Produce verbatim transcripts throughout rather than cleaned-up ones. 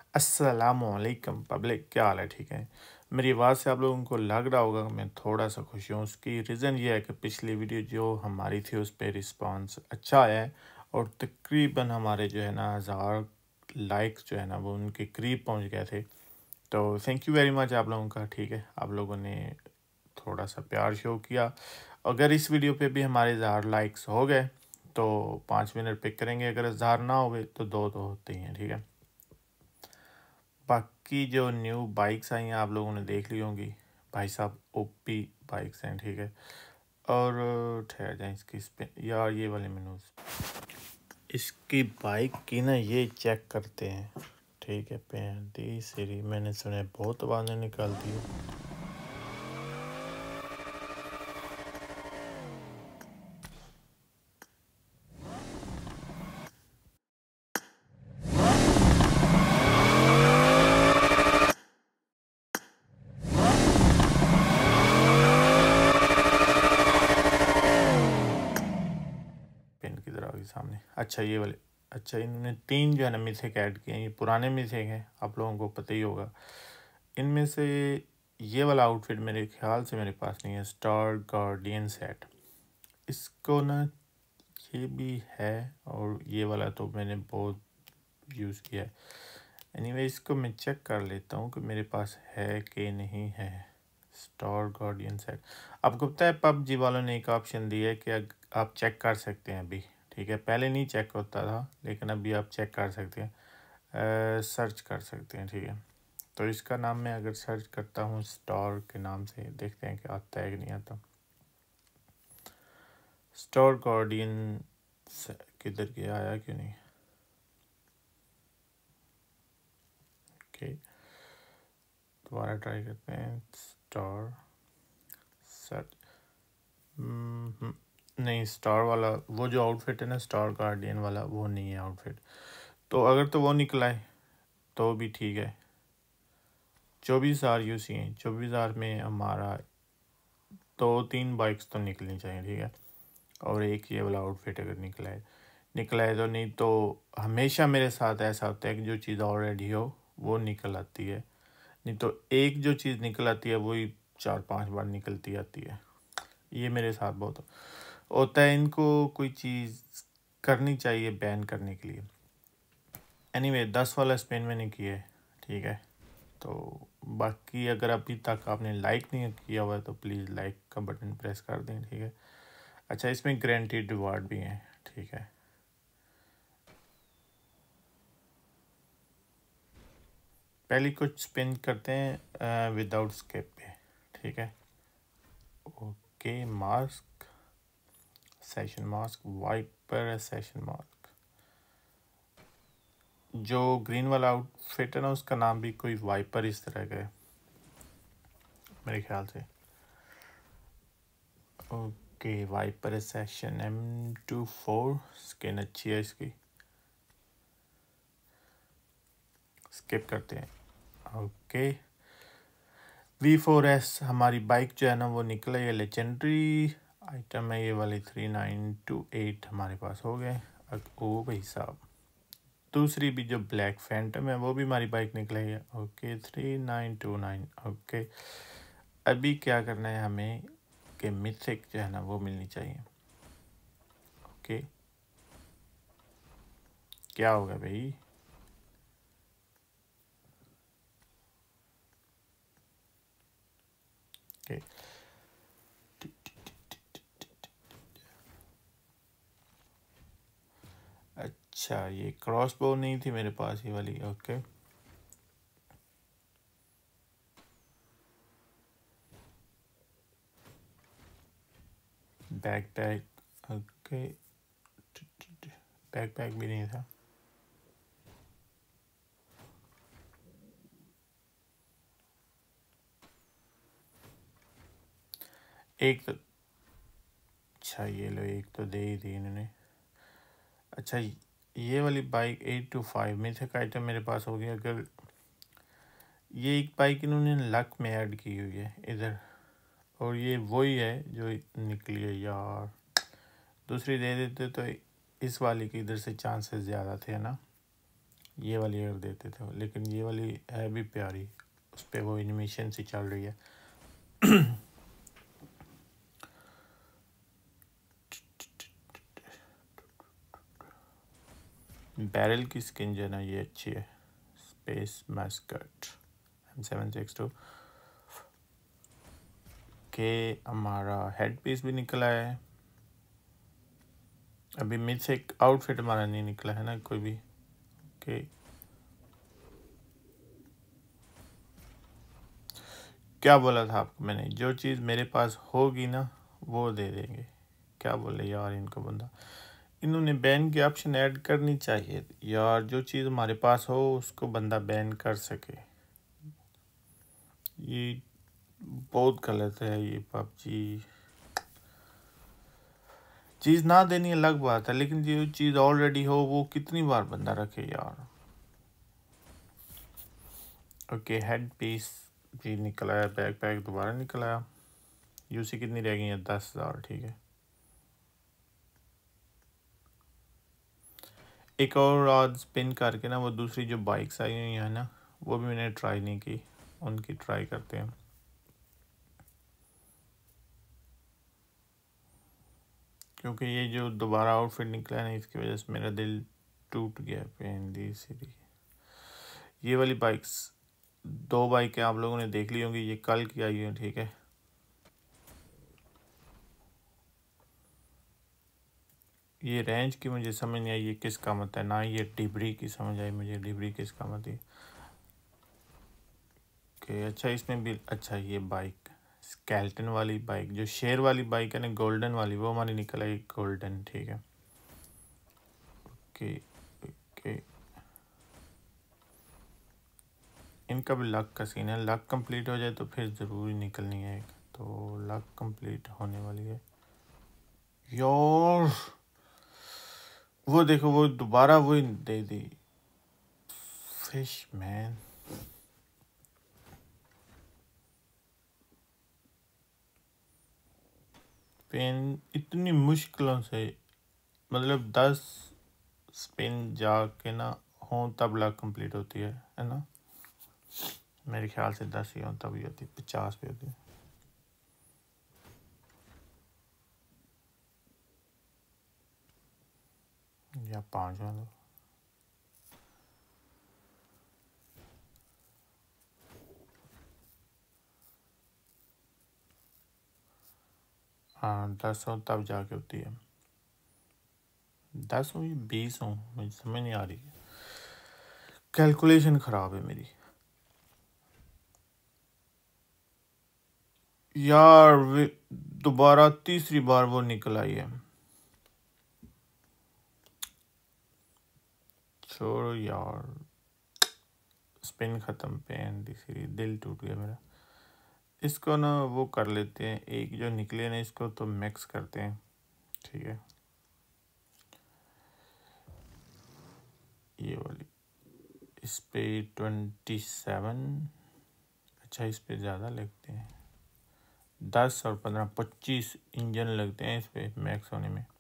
अस्सलामुअलैकुम पब्लिक, क्या हाल है? ठीक है। मेरी आवाज़ से आप लोगों को लग रहा होगा कि मैं थोड़ा सा खुश हूँ। उसकी रीज़न ये है कि पिछली वीडियो जो हमारी थी उस पर रिस्पांस अच्छा आया है और तकरीबन हमारे जो है ना हज़ार लाइक्स जो है ना वो उनके करीब पहुँच गए थे। तो थैंक यू वेरी मच आप लोगों का। ठीक है, आप लोगों ने थोड़ा सा प्यार शो किया। अगर इस वीडियो पे भी हमारे हज़ार लाइक्स हो गए तो पाँच मिनट पिक करेंगे, अगर हज़ार ना हुए तो दो तो होते ही हैं। ठीक है। बाकी जो न्यू बाइक्स आई हैं आप लोगों ने देख ली होंगी। भाई साहब ओपी बाइक्स हैं। ठीक है। और ठहर जाए इसकी स्पिन यार, ये वाले मेनूज इसकी बाइक की ना ये चेक करते हैं। ठीक है। पैंती सीरी मैंने सुना बहुत आवाज़ें निकालती है। पिन की तरह होगी सामने। अच्छा ये वाले, अच्छा इन्होंने तीन जो है ना मिथक ऐड किए हैं। ये पुराने मिथक हैं, आप लोगों को पता ही होगा। इनमें से ये वाला आउटफिट मेरे ख्याल से मेरे पास नहीं है, स्टार गार्डियन सेट। इसको ना ये भी है और ये वाला तो मैंने बहुत यूज़ किया है। एनीवे इसको मैं चेक कर लेता हूँ कि मेरे पास है कि नहीं है। स्टार गार्डियन सेट, आपको पता है पबजी वालों ने एक ऑप्शन दिया है कि आप चेक कर सकते हैं अभी। ठीक है, पहले नहीं चेक होता था लेकिन अभी आप चेक कर सकते हैं, आ, सर्च कर सकते हैं। ठीक है, तो इसका नाम मैं अगर सर्च करता हूँ स्टार के नाम से, देखते हैं कि आता है कि नहीं आता। स्टार गार्डियन किधर गया, आया क्यों नहीं? ओके, दोबारा ट्राई करते हैं। स्टार सर्च, नहीं स्टार वाला वो जो आउटफिट है ना स्टार गार्डियन वाला, वो नहीं है आउटफिट। तो अगर तो वो निकला है तो भी ठीक है। चौबीस हज़ार यू सी हैं, चौबीस हज़ार में हमारा दो तीन बाइक्स तो निकलनी चाहिए। ठीक है, और एक ये वाला आउटफिट अगर निकला है निकला है तो, नहीं तो हमेशा मेरे साथ ऐसा होता है कि जो चीज़ ऑलरेडी हो वो निकल आती है, नहीं तो एक जो चीज़ निकल आती है वही चार पांच बार निकलती आती है। ये मेरे साथ बहुत होता है। इनको कोई चीज़ करनी चाहिए बैन करने के लिए। एनीवे दस वाला स्पेन मैंने किया है। ठीक है, तो बाकी अगर अभी तक आपने लाइक नहीं किया हुआ है तो प्लीज़ लाइक का बटन प्रेस कर दें। ठीक है। अच्छा इसमें गारंटीड रिवार्ड भी हैं। ठीक है, पहले कुछ स्पिन करते हैं विदाउट स्किप पे। ठीक है। Okay, mask, session mask, viper, session mask. जो ग्रीन वाला आउटफिट है ना उसका नाम भी कोई वाइपर इस तरह का है मेरे ख्याल से। Okay, viper session M two four, skin अच्छी है इसकी, स्किप करते हैं। ओके, वी फोर एस हमारी बाइक जो है ना वो निकला, ये लेजेंडरी आइटम है ये वाली। थ्री नाइन टू एट हमारे पास हो गए। ओ भाई साहब, दूसरी भी जो ब्लैक फैंटम है वो भी हमारी बाइक निकली है। Okay, three nine two nine. Okay, अभी क्या करना है हमें कि मिथिक जो है ना वो मिलनी चाहिए। ओके, क्या होगा भाई? ओके, अच्छा ये क्रॉस बो नहीं थी मेरे पास ये वाली। Okay, back pack. Okay, back pack भी नहीं था। एक तो, अच्छा ये लो, एक तो दे ही दी इन्होंने। अच्छा ये वाली bike eight two five mythic item मेरे पास हो गया। अगर ये एक बाइक इन्होंने लक में ऐड की हुई है इधर, और ये वही है जो निकली है यार। दूसरी दे देते तो इस वाली की इधर से चांसेस ज़्यादा थे ना। ये वाली कर देते थे, लेकिन ये वाली है भी प्यारी, उस पर वो एनिमेशन सी चल रही है। बैरल की स्किन जो है ना ये अच्छी है, space mascot M seven six two के। हमारा हेड पीस भी निकला है, अभी मिथिक आउटफिट हमारा नहीं निकला है ना कोई भी। के क्या बोला था आपको मैंने, जो चीज़ मेरे पास होगी ना वो दे देंगे। क्या बोले यार इनको, बंदा इन्होंने बैन की ऑप्शन ऐड करनी चाहिए यार, जो चीज़ हमारे पास हो उसको बंदा बैन कर सके। ये बहुत गलत है ये पबजी। चीज़ ना देनी अलग बात है, लेकिन जो चीज़ ऑलरेडी हो वो कितनी बार बंदा रखे यार। ओके हेड पीस भी निकला है, बैक पैक दोबारा निकला है। यूसी कितनी रह गई है, दस हज़ार ठीक है। एक और आज स्पिन करके ना वो दूसरी जो बाइक्स आई हुई है ना वो भी मैंने ट्राई नहीं की, उनकी ट्राई करते हैं। क्योंकि ये जो दोबारा आउटफिट निकला है ना इसकी वजह से मेरा दिल टूट गया पेन दी सीधी। ये वाली बाइक्स, दो बाइकें आप लोगों ने देख ली होंगी, ये कल की आई है ठीक है। ये रेंज की मुझे समझ नहीं आई ये किस का मत है, ना ये डिबरी की समझ आई मुझे, डिबरी किस का मत है। कि अच्छा इसमें भी अच्छा ये बाइक स्केल्टन वाली बाइक, जो शेर वाली बाइक है ना गोल्डन वाली, वो हमारी निकल आई गोल्डन ठीक है। ओके ओके इनका भी लक का सीन है, लक कंप्लीट हो जाए तो फिर ज़रूरी निकलनी है एक, तो लक कंप्लीट होने वाली है यार। वो देखो वो दोबारा वो दे दी फिश मैन। पेन इतनी मुश्किलों से, मतलब दस स्पिन जाके ना हो तब लक कंप्लीट होती है है ना। मेरे ख्याल से दस ही हो तब ही होती है, पचास भी होती है। या पाँच वाला हाँ दस हो तब जाके होती है, दस हो या बीस हो मुझे समझ नहीं आ रही, कैलकुलेशन ख़राब है मेरी यार। दोबारा तीसरी बार वो निकल आई है, छोड़ो यार, स्पिन ख़त्म, पेन दी दिल टूट गया मेरा। इसको ना वो कर लेते हैं, एक जो निकले ना इसको तो मिक्स करते हैं ठीक है। ये वाली इस पे ट्वेंटी सेवन, अच्छा इस पे ज़्यादा लगते हैं, दस और पंद्रह पच्चीस इंजन लगते हैं इस पे मैक्स होने में,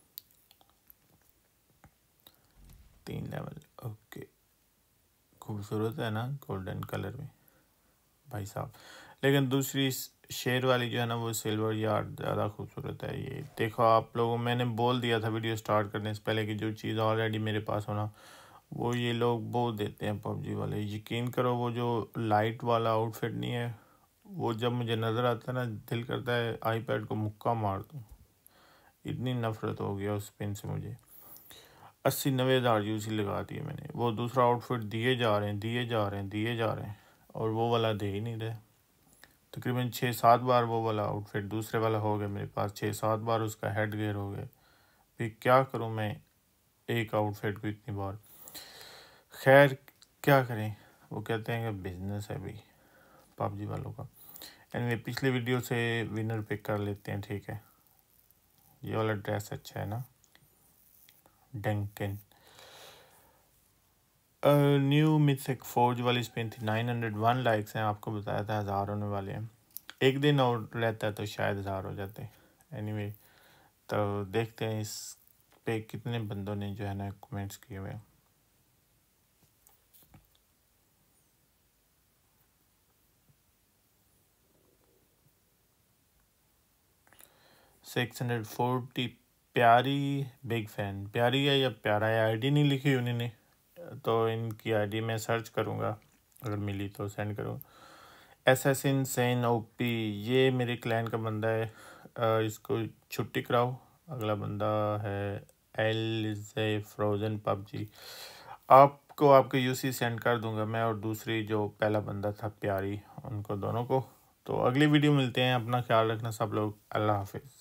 तीन लेवल। ओके खूबसूरत है ना गोल्डन कलर में भाई साहब, लेकिन दूसरी शेर वाली जो है ना वो सिल्वर यार ज़्यादा खूबसूरत है। ये देखो आप लोगों, मैंने बोल दिया था वीडियो स्टार्ट करने से पहले कि जो चीज़ ऑलरेडी मेरे पास होना वो ये लोग बोल देते हैं पबजी वाले। यकीन करो वो जो लाइट वाला आउटफिट नहीं है, वो जब मुझे नज़र आता है ना दिल करता है आईपैड को मुक्का मार दूँ, इतनी नफरत हो गया उस पेन से मुझे। अस्सी नब्बे हज़ार यूसी लगा दिए मैंने, वो दूसरा आउटफिट दिए जा रहे हैं दिए जा रहे हैं दिए जा रहे हैं और वो वाला दे ही नहीं रहे। तकरीबन छः सात बार वो वाला आउटफिट दूसरे वाला हो गया मेरे पास, छः सात बार उसका हेड गेयर हो गया। फिर क्या करूं मैं एक आउटफिट को इतनी बार। खैर क्या करें, वो कहते हैं कि बिजनेस है भाई पबजी वालों का। एनीवे पिछले वीडियो से विनर पिक कर लेते हैं ठीक है। ये वाला ड्रेस अच्छा है ना, डंकन न्यू मिथिक फोर्ज वाली स्पिन थी, नाइन हंड्रेड वन लाइक्स हैं, आपको बताया था हज़ार होने वाले हैं, एक दिन और रहता है तो शायद हज़ार हो जाते हैं। एनीवे तो देखते हैं इस पे कितने बंदों ने जो है ना कमेंट्स किए हुए हैं। सिक्स हंड्रेड फोर्टी प्यारी बिग फैन, प्यारी है या प्यारा है, आईडी नहीं लिखी उन्होंने, तो इनकी आईडी मैं सर्च करूँगा, अगर मिली तो सेंड करूँ। एसएसिन सेन ओपी, ये मेरे क्लैन का बंदा है, आ, इसको छुट्टी कराओ। अगला बंदा है L is a frozen PUBG, आपको आपके यूसी सेंड कर दूंगा मैं, और दूसरी जो पहला बंदा था प्यारी, उनको दोनों को। तो अगली वीडियो मिलते हैं, अपना ख्याल रखना सब लोग, अल्लाह हाफिज़।